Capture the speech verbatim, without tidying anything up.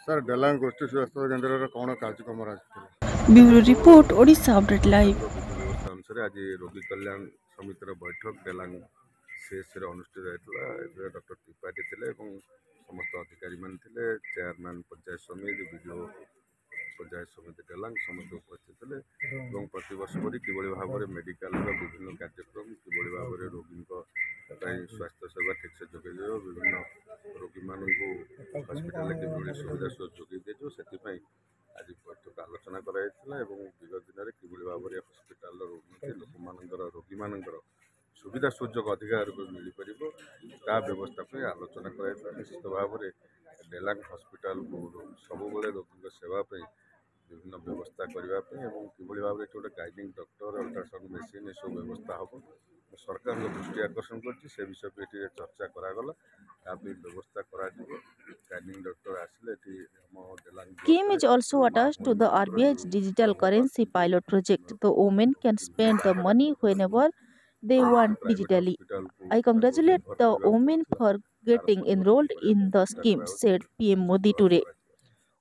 Sir Delang गोष्ठी स्वास्थ्य केन्द्र कौन कार्यक्रम bureau report Odisha update live. विधि व्यवस्था अनुसार आज रोगी कल्याण समितिर बैठक डेलांग सीएस अनुष्ठित होता। डॉक्टर त्रिपाठी थे समस्त अधिकारी मान चेयरमैन पंचायत समिति विडिओ पंचायत समिति डेलांग समस्त उपस्थित थे। प्रत वर्ष पर कि भाव में मेडिकल विभिन्न कार्यक्रम कि भाव में रोगी स्वास्थ्य सेवा ठीक से जोगे विभिन्न रोगी मान हस्पिटाल कि सुविधा जोगे दिज्व से आज बैठक आलोचना कराइला। विगत दिन में कि भाव में हस्पिटाल उन्नति लोक मानकर रोगी मानकर सुविधा सुजोग अधिकार मिल पार ता व्यवस्था आलोचना कराइला। निश्चित भाव में डेलांग हस्पिटाल सब रोगी सेवा विभिन्न व्यवस्था करने कि भाव में गोटे गाइडिंग डॉक्टर अल्ट्रासाउंड मेसीन ये सब व्यवस्था हम सरकार दृष्टि आकर्षण कर विषय पर चर्चा करागला व्यवस्था करा गाइडिंग डॉक्टर आसिले Scheme is also attached to the R B I's digital currency pilot project. The women can spend the money whenever they want digitally. I congratulate the women for getting enrolled in the scheme, said P M Modi today.